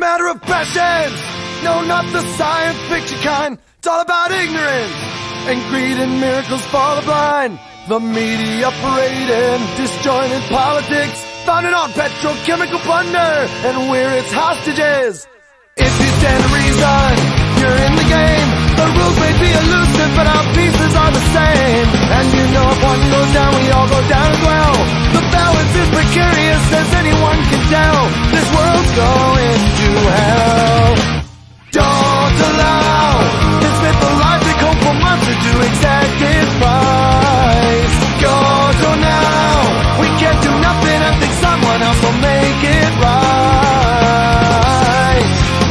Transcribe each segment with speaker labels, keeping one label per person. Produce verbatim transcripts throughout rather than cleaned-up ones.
Speaker 1: matter of passion. No, not the science fiction kind. It's all about ignorance and greed and miracles for the blind. The media parading disjointed politics, founded on petrochemical plunder, and we're its hostages. If you stand to reason, you're in the game. The rules may be elusive, but our pieces are the same. And you know if one goes down, we all go down as well. The balance is precarious, as anyone can tell. This world's going to hell. Don't allow this mythological monster to exact its price. Go to now, we can't do nothing. I think someone else will make it right.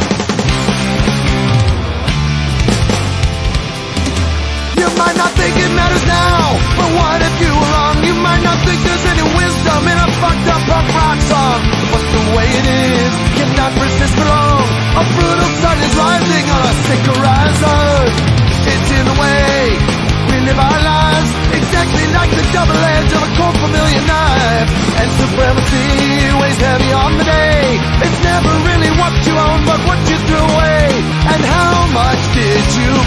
Speaker 1: You might not think it matters now, but what if you were wrong? You might not think there's any wisdom in a fucked up punk rock song, but the way it is cannot persist for long. A brutal sun is rising on a sick horizon. It's in the way we live our lives, exactly like the double edge of a cold familiar knife. And supremacy weighs heavy on the day. It's never really what you own, but what you threw away. And how much did you